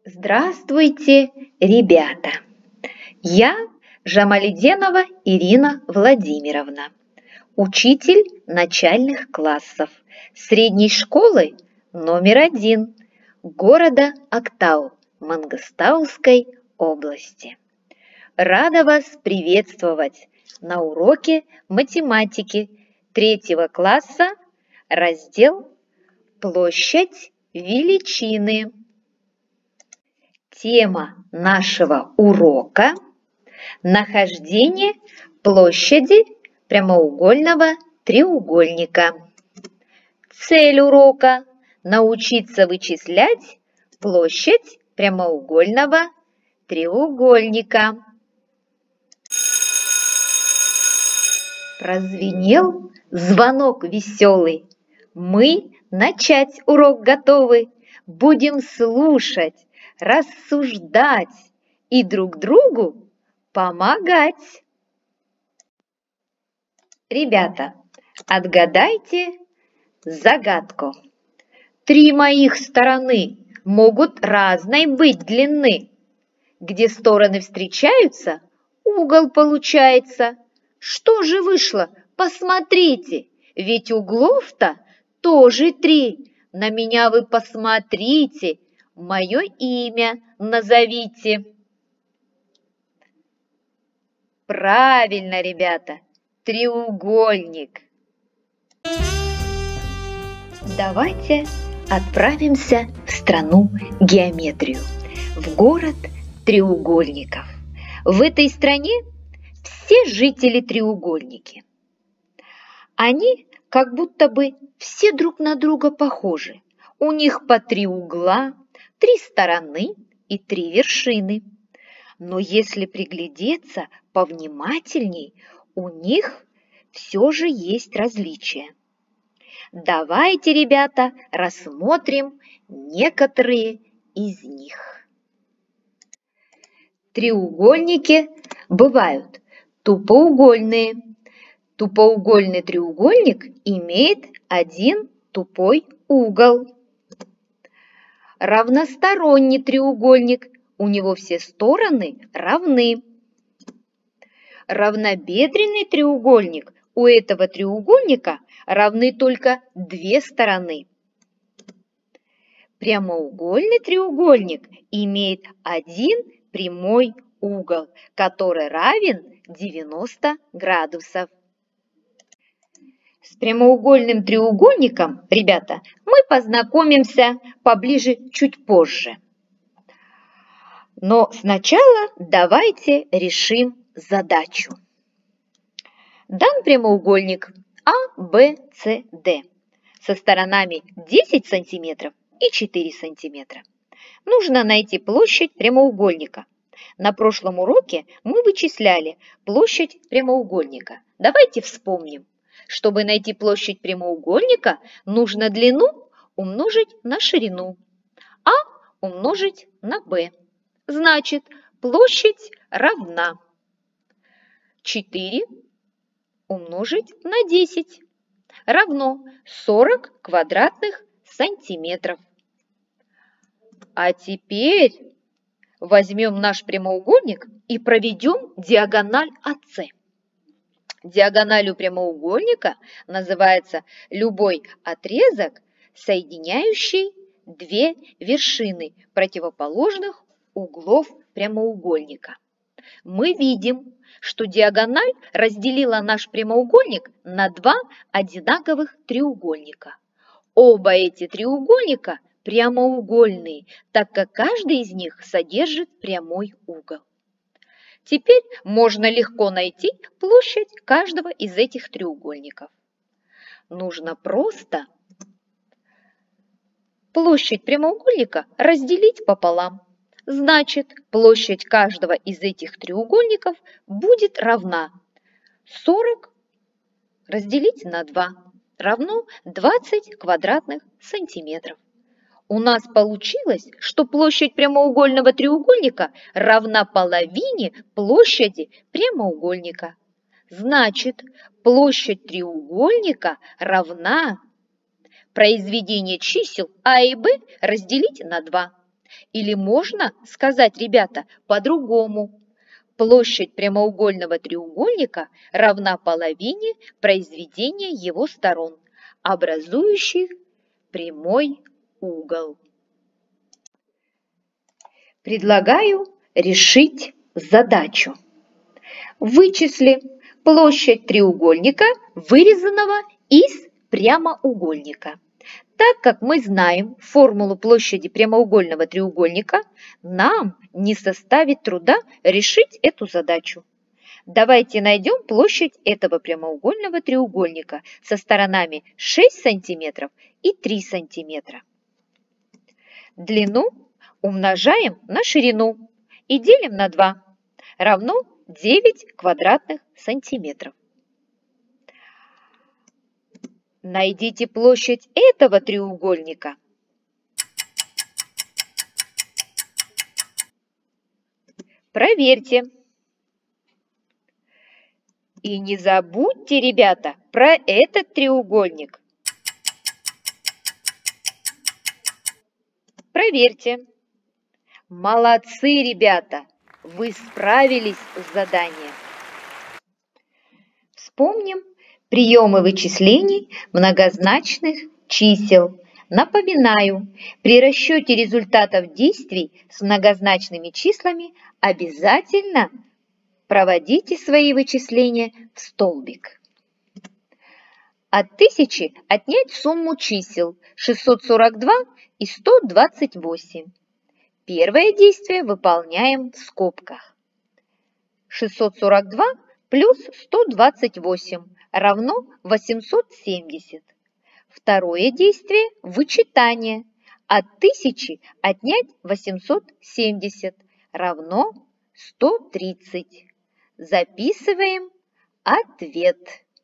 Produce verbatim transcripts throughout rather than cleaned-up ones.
Здравствуйте, ребята! Я Жамаледенова Ирина Владимировна, учитель начальных классов средней школы номер один города Актау Мангостауской области. Рада вас приветствовать на уроке математики третьего класса, раздел «Площадь величины». Тема нашего урока – нахождение площади прямоугольного треугольника. Цель урока – научиться вычислять площадь прямоугольного треугольника. Прозвенел звонок веселый. Мы начать урок готовы. Будем слушать, рассуждать и друг другу помогать. Ребята, отгадайте загадку. Три моих стороны могут разной быть длины. Где стороны встречаются, угол получается. Что же вышло? Посмотрите, ведь углов-то тоже три. На меня вы посмотрите. Мое имя назовите. Правильно, ребята, треугольник. Давайте отправимся в страну геометрию, в город треугольников. В этой стране все жители треугольники. Они как будто бы все друг на друга похожи. У них по три угла, три стороны и три вершины. Но если приглядеться повнимательней, у них все же есть различия. Давайте, ребята, рассмотрим некоторые из них. Треугольники бывают тупоугольные. Тупоугольный треугольник имеет один тупой угол. Равносторонний треугольник, у него все стороны равны. Равнобедренный треугольник, у этого треугольника равны только две стороны. Прямоугольный треугольник имеет один прямой угол, который равен девяноста градусов. С прямоугольным треугольником, ребята, мы познакомимся поближе чуть позже. Но сначала давайте решим задачу. Дан прямоугольник А, Б, С, Д со сторонами десять сантиметров и четыре сантиметра. Нужно найти площадь прямоугольника. На прошлом уроке мы вычисляли площадь прямоугольника. Давайте вспомним. Чтобы найти площадь прямоугольника, нужно длину умножить на ширину, а умножить на b. Значит, площадь равна четыре умножить на десять равно сорок квадратных сантиметров. А теперь возьмем наш прямоугольник и проведем диагональ АС. Диагональю прямоугольника называется любой отрезок, соединяющий две вершины противоположных углов прямоугольника. Мы видим, что диагональ разделила наш прямоугольник на два одинаковых треугольника. Оба эти треугольника прямоугольные, так как каждый из них содержит прямой угол. Теперь можно легко найти площадь каждого из этих треугольников. Нужно просто площадь прямоугольника разделить пополам. Значит, площадь каждого из этих треугольников будет равна сорок разделить на два равно двадцать квадратных сантиметров. У нас получилось, что площадь прямоугольного треугольника равна половине площади прямоугольника. Значит, площадь треугольника равна произведение чисел а и b разделить на два. Или можно сказать, ребята, по-другому. Площадь прямоугольного треугольника равна половине произведения его сторон, образующих прямой угол. Предлагаю решить задачу. Вычисли площадь треугольника, вырезанного из прямоугольника. Так как мы знаем формулу площади прямоугольного треугольника, нам не составит труда решить эту задачу. Давайте найдем площадь этого прямоугольного треугольника со сторонами шесть сантиметров и три сантиметра. Длину умножаем на ширину и делим на два, равно девять квадратных сантиметров. Найдите площадь этого треугольника. Проверьте. И не забудьте, ребята, про этот треугольник. Проверьте. Молодцы, ребята! Вы справились с заданием. Вспомним приемы вычислений многозначных чисел. Напоминаю, при расчете результатов действий с многозначными числами обязательно проводите свои вычисления в столбик. От тысячи отнять сумму чисел шестьсот сорок два и сто двадцать восемь. Первое действие выполняем в скобках. шестьсот сорок два плюс сто двадцать восемь равно восемьсот семьдесят. Второе действие – вычитание. От тысячи отнять восемьсот семьдесят равно сто тридцать. Записываем ответ.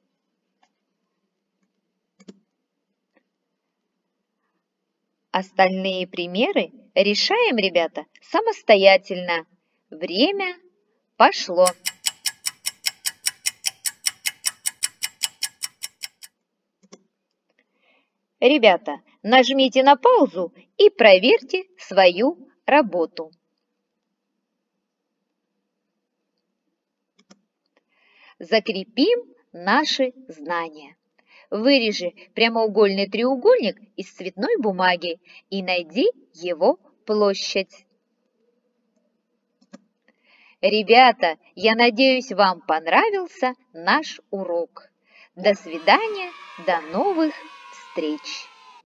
Остальные примеры решаем, ребята, самостоятельно. Время пошло. Ребята, нажмите на паузу и проверьте свою работу. Закрепим наши знания. Вырежи прямоугольный треугольник из цветной бумаги и найди его площадь. Ребята, я надеюсь, вам понравился наш урок. До свидания, до новых встреч!